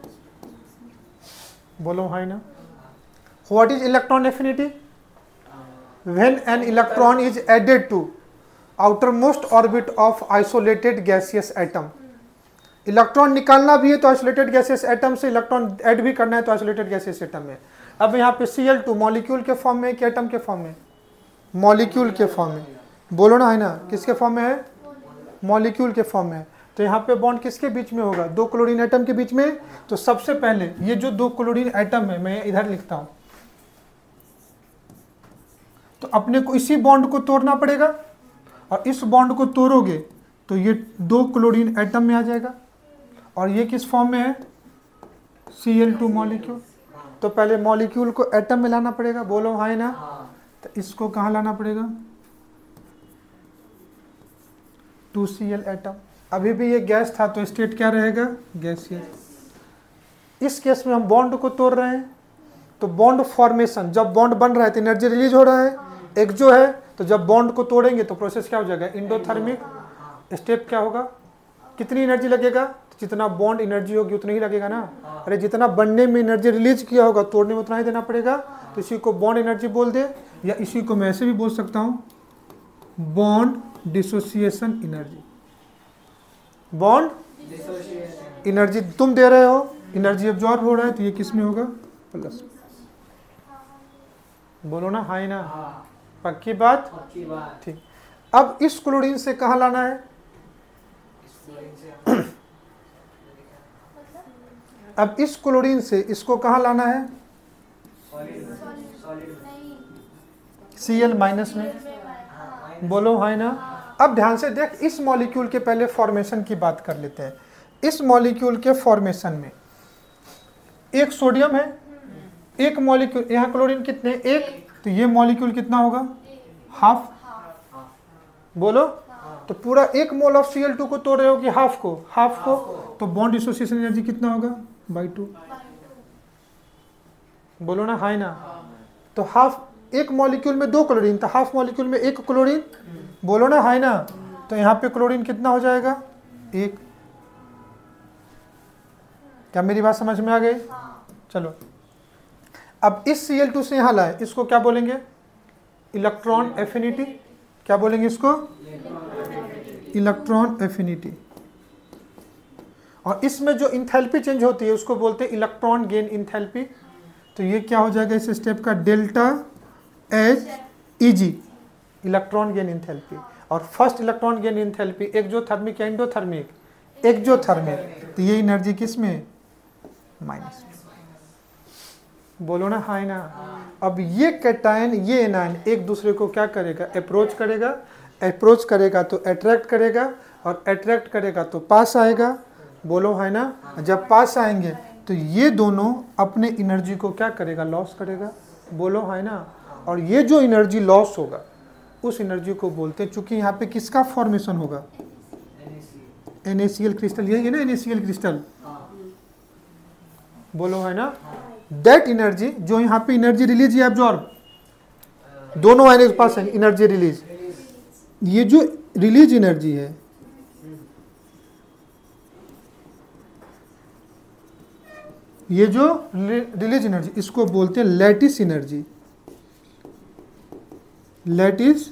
बोलो है ना। What is electron affinity, when an electron is added to outermost orbit of isolated gaseous atom. Electron निकालना भी है तो आइसोलेटेड गैसियस एटम से, इलेक्ट्रॉन ऐड भी करना है तो आइसोलेटेड गैसियस एटम में। अब यहाँ पे Cl2 मॉलिक्यूल के फॉर्म में कि एटम के फॉर्म में, मॉलिक्यूल के फॉर्म में, बोलो ना है ना, किसके फॉर्म में है, मॉलिक्यूल के फॉर्म में। तो यहाँ पे बॉन्ड किसके बीच में होगा, दो क्लोरीन एटम के बीच में। तो सबसे पहले ये जो दो क्लोरीन एटम है, मैं इधर लिखता हूँ, तो अपने को इसी बॉन्ड को तोड़ना पड़ेगा, और इस बॉन्ड को तोड़ोगे तो ये दो क्लोरीन एटम में आ जाएगा, और ये किस फॉर्म में है, Cl2 मॉलिक्यूल। तो पहले मॉलिक्यूल को एटम में लाना पड़ेगा, बोलो हाँ ना। तो इसको कहाँ लाना पड़ेगा, 2Cl एटम। अभी भी ये गैस था तो स्टेट क्या रहेगा, गैसियस। इस केस में हम बॉन्ड को तोड़ रहे हैं, तो बॉन्ड फॉर्मेशन, जब बॉन्ड बन रहा है तो एनर्जी रिलीज हो रहा है, एक जो है, तो जब बॉन्ड को तोड़ेंगे तो प्रोसेस क्या हो जाएगा, इंडोथर्मिक। स्टेप क्या होगा, कितनी एनर्जी लगेगा, तो जितना बॉन्ड एनर्जी होगी उतना ही लगेगा ना। अरे जितना बनने में एनर्जी रिलीज किया होगा तोड़ने में उतना ही देना पड़ेगा। तो इसी को बॉन्ड एनर्जी बोल दे, या इसी को मैं ऐसे भी बोल सकता हूँ, bond dissociation energy. Bond energy तुम दे रहे हो, एनर्जी एब्जॉर्ब हो रहा है, तो ये किस में होगा, प्लस। बोलो ना हाई ना, पक्की बात, ठीक। अब इस क्लोरीन से कहाँ लाना है, अब इस क्लोरीन से इसको कहाँ लाना है, Cl माइनस में, बोलो है ना। अब ध्यान से देख, इस मॉलिक्यूल के पहले फॉर्मेशन की बात कर लेते हैं। इस मॉलिक्यूल के फॉर्मेशन में एक सोडियम है, एक मॉलिक्यूल, यहाँ क्लोरीन कितने, एक, तो ये मॉलिक्यूल कितना होगा, हाफ, बोलो। तो पूरा 1 मोल ऑफ Cl2 को तोड़ रहे हो कि हाफ को, हाफ को, तो बॉन्ड डिसोसिएशन एनर्जी कितना होगा, बाई 2, बोलो ना, हाई ना। तो हाफ, एक मॉलिक्यूल में 2 क्लोरीन, तो हाफ मॉलिक्यूल में 1 क्लोरीन, बोलो ना, हाई ना। तो यहाँ पे क्लोरीन कितना हो जाएगा, 1। क्या मेरी बात समझ में आ गई? चलो, अब इस Cl2 से यहाँ लाए, इसको क्या बोलेंगे, इलेक्ट्रॉन एफिनिटी। क्या बोलेंगे इसको, इलेक्ट्रॉन एफिनिटी। और इसमें जो इंथैल्पी चेंज होती है उसको बोलते हैं इलेक्ट्रॉन गेन इंथैल्पी। तो ये क्या हो जाएगा इस स्टेप का, delta H EG, electron gain enthalpy. और first electron gain enthalpy exothermic या एंडोथर्मिक, एक्सोथर्मिक। तो ये एनर्जी किस में, माइनस में, बोलो ना, हाई ना। अब ये कैटायन, ये एनायन एक दूसरे को क्या करेगा, अप्रोच करेगा, अप्रोच करेगा तो अट्रैक्ट करेगा, और अट्रैक्ट करेगा तो पास आएगा, बोलो है ना। जब पास आएंगे तो ये दोनों अपने एनर्जी को क्या करेगा, लॉस करेगा, बोलो है ना। और ये जो एनर्जी लॉस होगा उस एनर्जी को बोलते हैं, चूंकि यहाँ पे किसका फॉर्मेशन होगा, NaCl क्रिस्टल, यही है ना NaCl क्रिस्टल, बोलो है ना। दैट एनर्जी, जो यहाँ पे एनर्जी रिलीज या एब्जॉर्ब, दोनों आने के पास है एनर्जी रिलीज, ये जो रिलीज एनर्जी है, ये जो रिलीज एनर्जी, इसको बोलते हैं लैटिस एनर्जी, लैटिस।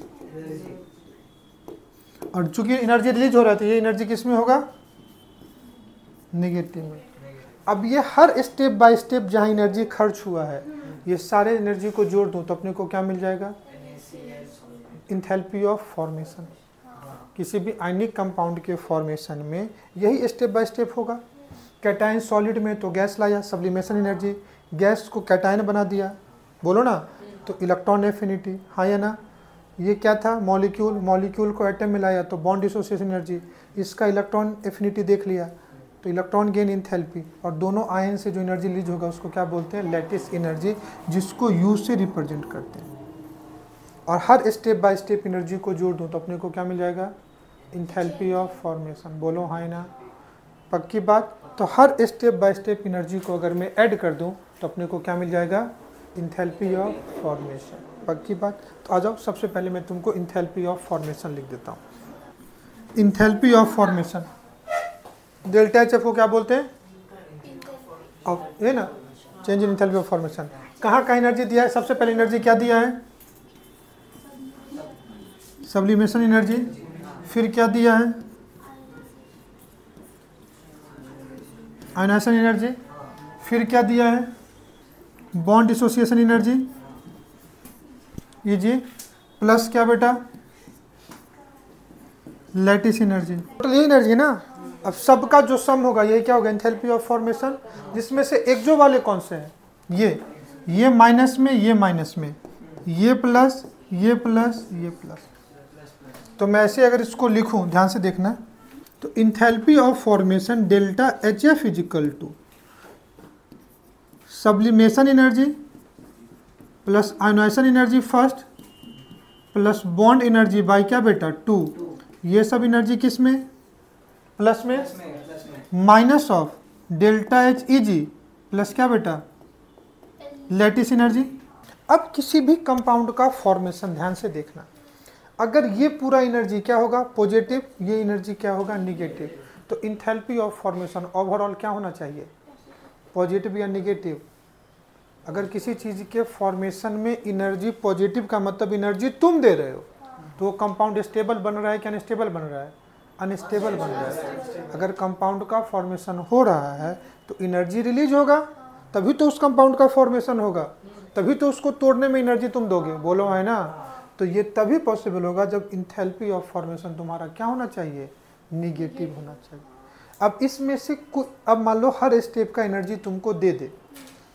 और चूंकि एनर्जी रिलीज हो रहा है तो ये एनर्जी किस में होगा, नेगेटिव में। अब ये हर स्टेप बाय स्टेप जहाँ एनर्जी खर्च हुआ है, ये सारे एनर्जी को जोड़ दूं तो अपने को क्या मिल जाएगा, इंथैल्पी ऑफ फॉर्मेशन। किसी भी आयनिक कंपाउंड के फॉर्मेशन में यही स्टेप बाय स्टेप होगा। कैटायन सॉलिड में तो गैस लाया, सब्लिमेशन एनर्जी, गैस को कैटायन बना दिया, बोलो ना, तो इलेक्ट्रॉन एफिनिटी, हाँ या ना। ये क्या था, मॉलिक्यूल, मॉलिक्यूल को एटम में लाया तो बॉन्ड डिसोसिएशन एनर्जी, इसका इलेक्ट्रॉन एफिनिटी देख लिया तो इलेक्ट्रॉन गेन इंथैल्पी। और दोनों आयन से जो एनर्जी रिलीज होगा उसको क्या बोलते हैं, लैटिस एनर्जी, जिसको यू से रिप्रेजेंट करते हैं। और हर स्टेप बाय स्टेप एनर्जी को जोड़ दूं तो अपने को क्या मिल जाएगा, इंथैल्पी ऑफ फॉर्मेशन, बोलो हाँ ना, पक्की बात। तो हर स्टेप बाय स्टेप एनर्जी को अगर मैं ऐड कर दूं तो अपने को क्या मिल जाएगा, इंथैल्पी ऑफ फॉर्मेशन, पक्की बात। तो आ जाओ, सबसे पहले मैं तुमको इंथैल्पी ऑफ फॉर्मेशन लिख देता हूँ। Enthalpy of formation, delta H F को क्या बोलते हैं, और ये ना, change in enthalpy of formation. कहाँ का एनर्जी दिया है, सबसे पहले एनर्जी क्या दिया है, सब्लिमेशन एनर्जी। फिर क्या दिया है, आयनाइजेशन एनर्जी। फिर क्या दिया है, बॉन्ड डिसोसिएशन एनर्जी, जी, प्लस क्या बेटा, लैटिस एनर्जी। टोटल ये एनर्जी ना। अब सबका जो सम होगा ये क्या होगा, एंथैल्पी ऑफ फॉर्मेशन, जिसमें से एक्सो वाले कौन से हैं, ये माइनस में, ये माइनस में, ये प्लस, ये प्लस, ये प्लस। तो मैं ऐसे अगर इसको लिखूं, ध्यान से देखना, तो enthalpy of formation delta H F is equal to sublimation energy plus ionization energy first plus bond energy by क्या बेटा 2। ये सब एनर्जी किस में, प्लस में, minus of delta H E G plus क्या बेटा, लैटिस एनर्जी। अब किसी भी कंपाउंड का फॉर्मेशन ध्यान से देखना, अगर ये पूरा एनर्जी क्या होगा, पॉजिटिव, ये एनर्जी क्या होगा, निगेटिव, तो इंथैल्पी ऑफ फॉर्मेशन ओवरऑल क्या होना चाहिए, पॉजिटिव या निगेटिव। अगर किसी चीज़ के फॉर्मेशन में एनर्जी पॉजिटिव का मतलब एनर्जी तुम दे रहे हो, तो वो कंपाउंड स्टेबल बन रहा है कि अनस्टेबल बन रहा है, अनस्टेबल बन रहा है। अगर कंपाउंड का फॉर्मेशन हो रहा है तो एनर्जी रिलीज होगा, तभी तो उस कंपाउंड का फॉर्मेशन होगा, तभी तो उसको तोड़ने में एनर्जी तुम दोगे, बोलो है ना। तो ये तभी पॉसिबल होगा जब इंथैल्पी ऑफ फॉर्मेशन तुम्हारा क्या होना चाहिए, निगेटिव होना चाहिए। अब इसमें से अब मान लो हर स्टेप का एनर्जी तुमको दे दे,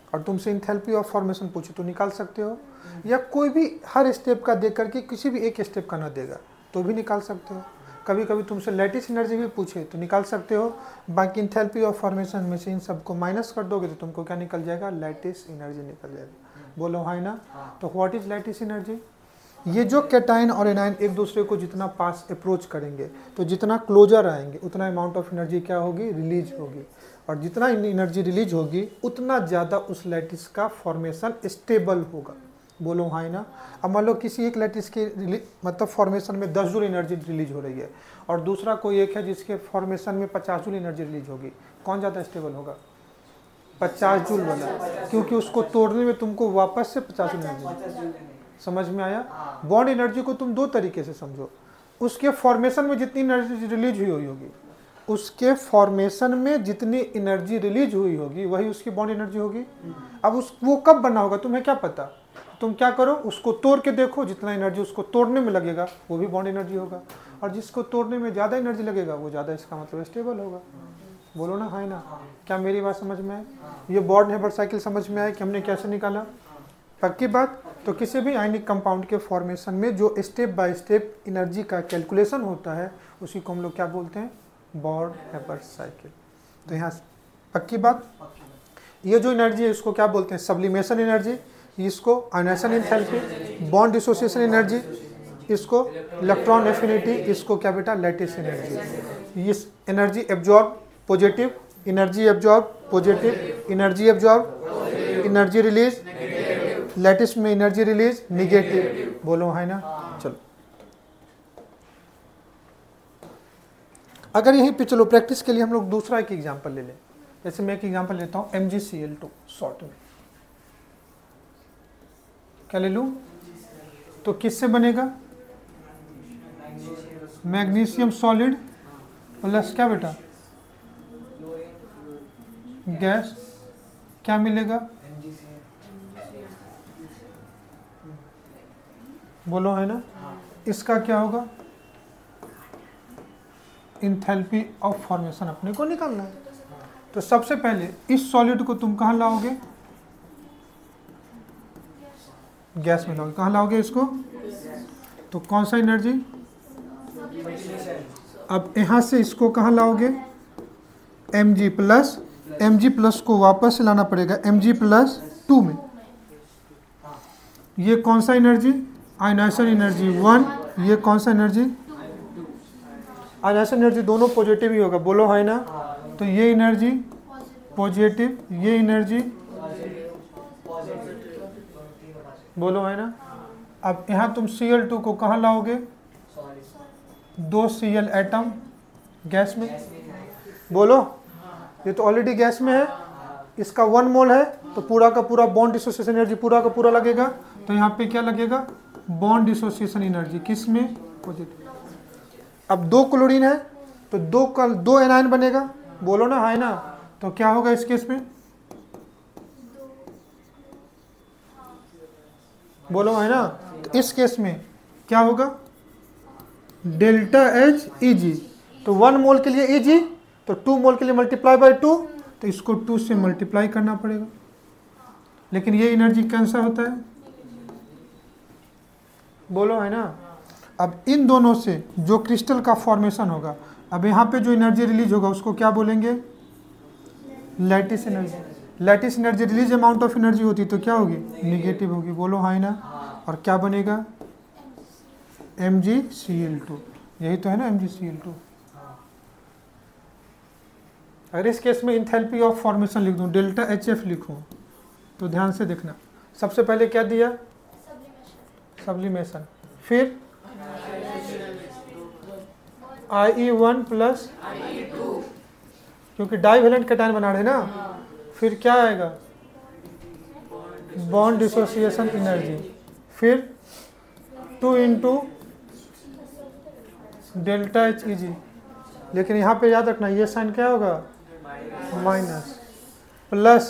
और तुमसे इंथैल्पी ऑफ फॉर्मेशन पूछे तो निकाल सकते हो, या कोई भी हर स्टेप का देख करके किसी भी एक स्टेप का ना देगा तो भी निकाल सकते हो। कभी कभी तुमसे लैटिस एनर्जी भी पूछे तो निकाल सकते हो। बाकी इंथैल्पी ऑफ फॉर्मेशन में से इन सबको माइनस कर दोगे तो तुमको क्या निकल जाएगा, लैटिस एनर्जी निकल जाएगा। बोलो हाँ ना। तो व्हाट इज लैटिस एनर्जी? ये जो कैटायन और एनायन एक दूसरे को जितना पास अप्रोच करेंगे तो जितना क्लोजर आएंगे उतना अमाउंट ऑफ एनर्जी क्या होगी, रिलीज होगी, और जितना एनर्जी रिलीज होगी उतना ज़्यादा उस लैटिस का फॉर्मेशन स्टेबल होगा। बोलो हाँ ना। अब मान लो किसी एक लैटिस के मतलब फॉर्मेशन में 10 जूल एनर्जी रिलीज हो रही है और दूसरा कोई एक है जिसके फॉर्मेशन में 50 जूल एनर्जी रिलीज होगी, कौन ज़्यादा स्टेबल होगा? 50 जूल वाला, क्योंकि उसको तोड़ने में तुमको वापस से 50 जूल एनर्जी। समझ में आया? बॉन्ड एनर्जी को तुम दो तरीके से समझो। उसके फॉर्मेशन में जितनी एनर्जी रिलीज हुई होगी, उसके फॉर्मेशन में जितनी एनर्जी रिलीज हुई होगी वही उसकी बॉन्ड एनर्जी होगी। अब वो कब बना होगा तुम्हें क्या पता? तुम क्या करो, उसको तोड़ के देखो, जितना एनर्जी उसको तोड़ने में लगेगा वो भी बॉन्ड एनर्जी होगा, और जिसको तोड़ने में ज़्यादा एनर्जी लगेगा वो ज़्यादा, इसका मतलब स्टेबल होगा। बोलो ना हाँ ना। क्या मेरी बात समझ में आई? ये बॉन्ड हेबर्ट साइकिल समझ में आया कि हमने कैसे निकाला? पक्की बात। तो किसी भी आयनिक कंपाउंड के फॉर्मेशन में जो स्टेप बाय स्टेप एनर्जी का कैलकुलेशन होता है उसी को हम लोग क्या बोलते हैं, बॉन्ड हेबर्ट साइकिल। तो यहाँ पक्की बात। ये जो एनर्जी है इसको क्या बोलते हैं, सब्लिमेशन एनर्जी, इसको ionization enthalpy, bond dissociation energy, इसको इलेक्ट्रॉन एफिनिटी, इसको क्या बेटा, लैटिस एनर्जी। इस energy absorb positive, energy absorb positive, energy absorb, energy release, lattice में एनर्जी रिलीज निगेटिव। बोलो है ना। चलो अगर यहीं पे चलो प्रैक्टिस के लिए हम लोग दूसरा एक एग्जांपल ले लें। जैसे मैं एक एग्जांपल लेता हूं MgCl2 शॉर्ट में, क्या ले लूं? तो किससे बनेगा, मैग्नीशियम सॉलिड प्लस क्या बेटा, गैस, क्या मिलेगा? बोलो है ना। इसका क्या होगा, इंथैल्पी ऑफ फॉर्मेशन अपने को निकालना है। तो सबसे पहले इस सॉलिड को तुम कहाँ लाओगे, गैस में लाओगे। कहाँ लाओगे इसको? तो कौन सा एनर्जी? अब यहाँ से इसको कहाँ लाओगे, Mg प्लस, Mg प्लस को वापस से लाना पड़ेगा Mg+2 में। ये कौन सा एनर्जी, आयनाइजेशन एनर्जी 1, ये कौन सा एनर्जी, आयनाइजेशन एनर्जी, दोनों पॉजिटिव ही होगा। बोलो है ना। तो ये एनर्जी पॉजिटिव, ये एनर्जी, बोलो है ना। अब यहाँ तुम Cl2 को कहाँ लाओगे, 2 Cl एटम गैस में। बोलो, ये तो ऑलरेडी गैस में है, इसका 1 मोल है तो पूरा का पूरा बॉन्ड डिसोसिएशन एनर्जी पूरा का पूरा लगेगा। तो यहाँ पे क्या लगेगा, बॉन्ड डिसोसिएशन एनर्जी, किस में, पॉजिटिव। अब 2 क्लोरीन है तो 2 एनायन बनेगा। बोलो ना है ना। तो क्या होगा इस केस में, बोलो है ना। तो इस केस में क्या होगा, डेल्टा H Eg। तो 1 मोल के लिए Eg, तो 2 मोल के लिए मल्टीप्लाई बाय 2, तो इसको 2 से मल्टीप्लाई करना पड़ेगा। लेकिन ये एनर्जी कैंसिल होता है। बोलो है ना। अब इन दोनों से जो क्रिस्टल का फॉर्मेशन होगा, अब यहाँ पे जो एनर्जी रिलीज होगा उसको क्या बोलेंगे, lattice energy. Lattice energy release amount of energy होती तो क्या होगी, निगेटिव होगी। बोलो हाँ ना। और क्या बनेगा, MgCl2। यही तो है ना MgCl2। अगर इस केस में इंथैल्पी ऑफ फॉर्मेशन लिख दूं, डेल्टा HF लिखूं, तो ध्यान से देखना। सबसे पहले क्या दिया, सब्लिमेशन, फिर IE1 प्लस, क्योंकि डाइवेलेंट कैटायन बना रहे ना। फिर क्या आएगा, बॉन्ड डिसोसिएशन एनर्जी, फिर 2 इंटू डेल्टा H Eg। लेकिन यहाँ पे याद रखना ये साइन क्या होगा, माइनस, प्लस,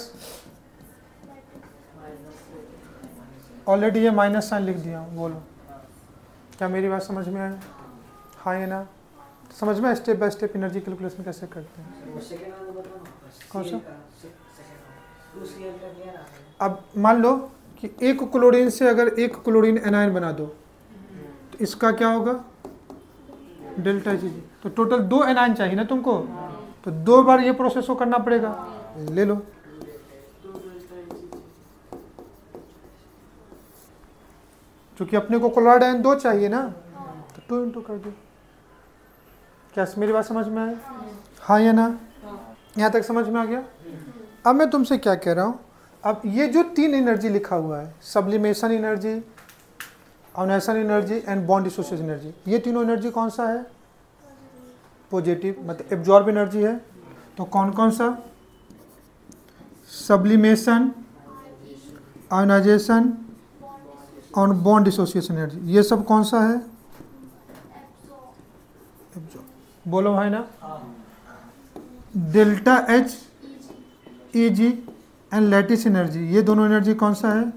ऑलरेडी ये माइनस साइन लिख दिया हूँ। बोलो क्या मेरी बात समझ में आया, हाँ है ना। समझ में, step by step energy calculation कैसे करते हैं। कौन सा, अब मान लो कि एक क्लोरीन से अगर एक क्लोरीन एनायन बना दो तो इसका क्या होगा, डेल्टा Hg। तो टोटल 2 एनायन चाहिए ना तुमको, तो 2 बार ये प्रोसेस को करना पड़ेगा। ले लो, क्योंकि अपने को क्लोराइड आयन 2 चाहिए ना, तो 2 इंटू कर दो। क्या मेरी बात समझ में आई? हाँ या ना? यहाँ तक समझ में आ गया? अब मैं तुमसे क्या कह रहा हूँ, अब ये जो 3 एनर्जी लिखा हुआ है, sublimation energy, ionization energy and bond dissociation energy, ये तीनों एनर्जी कौन सा है? पॉजिटिव, मतलब एब्जॉर्ब एनर्जी है। तो कौन कौन सा? सब्लिमेशन, आयोनाइजेशन और बॉन्ड डिसोसिएशन एनर्जी, ये सब कौन सा है? बोलो भाई ना। Delta H Eg and lattice energy, ये दोनों एनर्जी कौन सा है?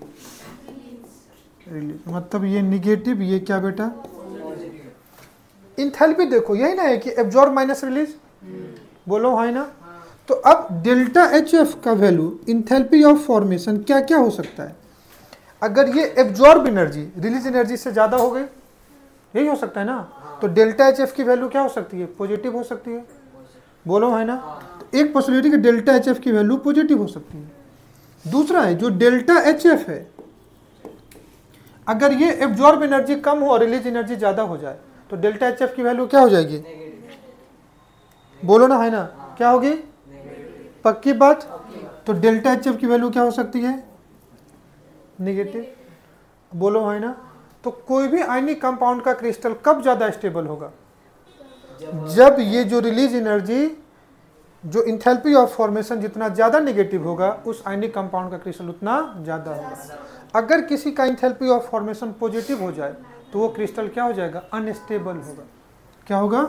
रिलीज। मतलब ये निगेटिव, ये क्या बेटा? इंथैल्पी देखो यही ना है कि एब्जॉर्ब माइनस रिलीज। बोलो भाई ना। तो अब डेल्टा HF का वैल्यू इंथैल्पी ऑफ फॉर्मेशन क्या क्या हो सकता है? अगर ये एब्जॉर्ब एनर्जी रिलीज एनर्जी से ज़्यादा हो गई, यही हो सकता है ना, तो डेल्टा HF की वैल्यू क्या हो सकती है? पॉजिटिव हो सकती है। बोलो है ना। तो एक पॉसिबिलिटी कि डेल्टा HF की वैल्यू पॉजिटिव हो सकती है। दूसरा है जो डेल्टा HF है, अगर ये एब्जॉर्ब एनर्जी कम हो और रिलीज एनर्जी ज़्यादा हो जाए तो डेल्टा HF की वैल्यू क्या हो जाएगी? बोलो ना है ना, क्या होगी? पक्की बात। तो डेल्टा HF की वैल्यू क्या हो सकती है? नेगेटिव। बोलो है ना। तो कोई भी आयनिक कंपाउंड का क्रिस्टल कब ज़्यादा स्टेबल होगा? जब ये जो रिलीज एनर्जी, जो इंथैल्पी ऑफ फॉर्मेशन जितना ज़्यादा नेगेटिव होगा, उस आयनिक कंपाउंड का क्रिस्टल उतना ज़्यादा होगा। अगर किसी का इंथैल्पी ऑफ फॉर्मेशन पॉजिटिव हो जाए तो वो क्रिस्टल क्या हो जाएगा? अनस्टेबल होगा। क्या होगा?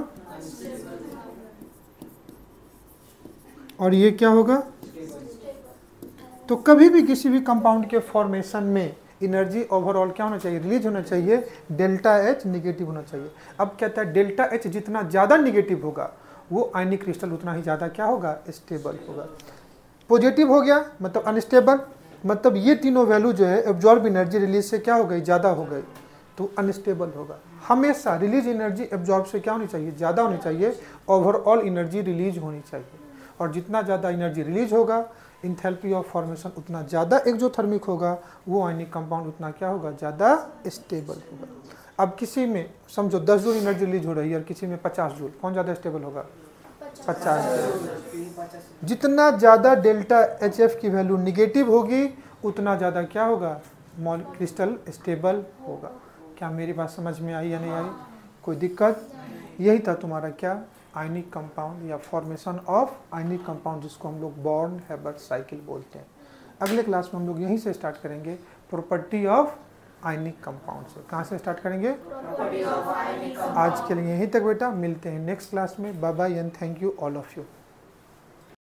और ये क्या होगा? तो कभी भी किसी भी कंपाउंड के फॉर्मेशन में एनर्जी ओवरऑल क्या होना चाहिए? रिलीज होना चाहिए, डेल्टा H निगेटिव होना चाहिए। अब कहता है डेल्टा H जितना ज़्यादा निगेटिव होगा वो आयनिक क्रिस्टल उतना ही ज़्यादा क्या होगा? स्टेबल होगा। पॉजिटिव हो गया मतलब अनस्टेबल, मतलब ये तीनों वैल्यू जो है एब्जॉर्ब एनर्जी रिलीज से क्या हो गई? ज़्यादा हो गई, तो अनस्टेबल होगा। हमेशा रिलीज एनर्जी एब्जॉर्ब से क्या होनी चाहिए? ज़्यादा होनी चाहिए। ओवरऑल एनर्जी रिलीज होनी चाहिए, और जितना ज़्यादा एनर्जी रिलीज होगा, इंथैल्पी ऑफ फॉर्मेशन उतना ज़्यादा एक्सोथर्मिक होगा, वो आयनिक कंपाउंड उतना क्या होगा? ज़्यादा स्टेबल होगा। अब किसी में समझो 10 जूल एनर्जी रिलीज हो रही है और किसी में 50 जूल, कौन ज़्यादा स्टेबल होगा? 50। जितना ज़्यादा डेल्टा HF की वैल्यू निगेटिव होगी उतना ज़्यादा क्या होगा? क्रिस्टल स्टेबल होगा। क्या मेरी बात समझ में आई या नहीं आई? कोई दिक्कत? यही था तुम्हारा क्या? आयनिक कंपाउंड या फॉर्मेशन ऑफ आयनिक कंपाउंड, जिसको हम लोग बॉर्न हैबर्ट साइकिल बोलते हैं। अगले क्लास में हम लोग यहीं से स्टार्ट करेंगे प्रॉपर्टी ऑफ आयनिक कंपाउंड से। कहाँ से स्टार्ट करेंगे? आज के लिए यहीं तक बेटा, मिलते हैं नेक्स्ट क्लास में। Bye bye and thank you all of you.